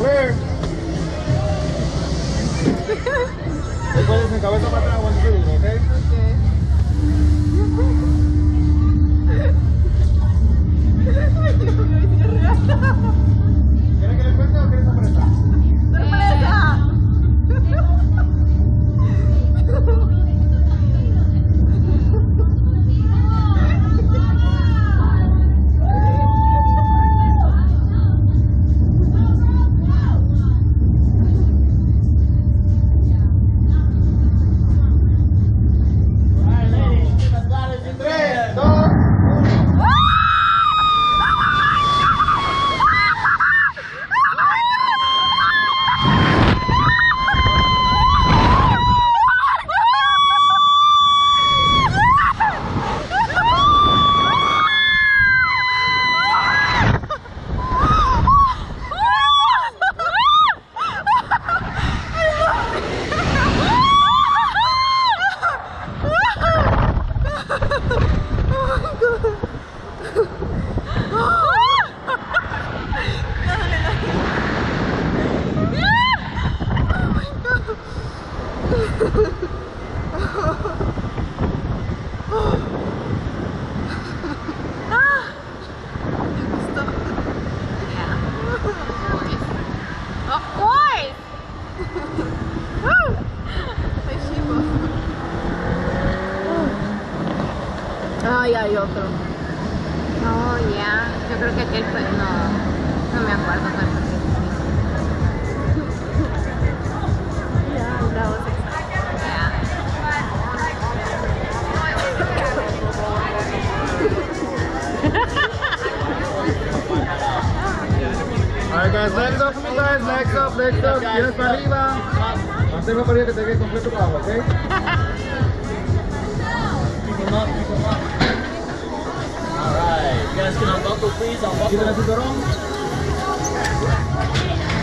correr. Después en cabeza para atrás, 1 segundo, ¿ok? ¿Quieres que le cuente o quieres sorpresa? ¡Sorpresa! Ay, hay otro. Oh, ya. Yo creo que aquel fue. No me acuerdo cuál fue. Yeah, that was Alright guys, legs up for me guys, legs up, tienes para arriba. Manténlo para arriba que te quede completo para abajo, ¿ok? Alright, you guys can unbuckle please, Quita el unbuckle. cinturón.